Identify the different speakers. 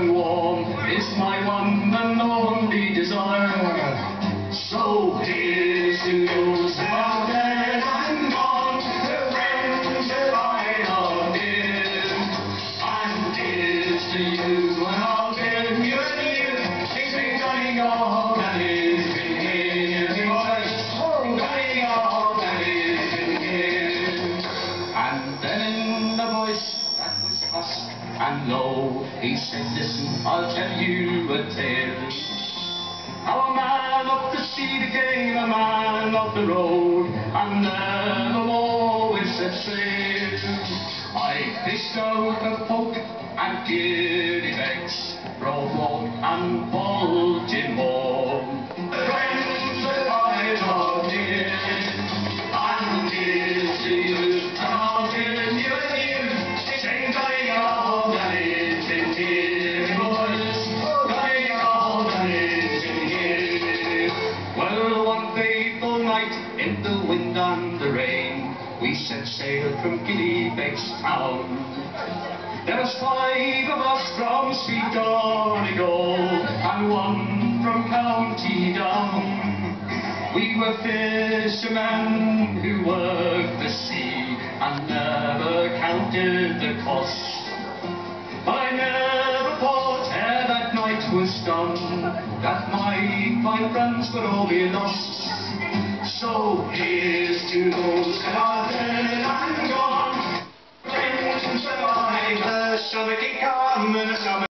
Speaker 1: and warm is my one and only desire. So here's to those who are dead and gone, the friends that I love dear. And here's to you, and I'll bid you adieu. Sing Johnny God, and it's been here. Sing Johnny God, and it's been here. And then in the voice that was hushed and low, he said, listen, I'll tell you a tale. How a man of the sea became a man of the road, and nevermore with set sail. I fished out the Polka and giddy legs, rowboat and Baltimore. Friends that I love dear, and here's to you, and I'll bid you adieu. Sing Johnny God, and it's been here, boys. Johnny God, and it's been here. Well, one fateful night, in the wind and the rain, we set sail from Gillybeck's town. There was 5 of us from sweet Donegal, and 1 from County Down. We were fishermen who worked the sea, and never counted the cost. But I never thought ere that night was done, that my fine friends would all be lost. So here's to those that are dead and gone. Friends that I summer can come and a summer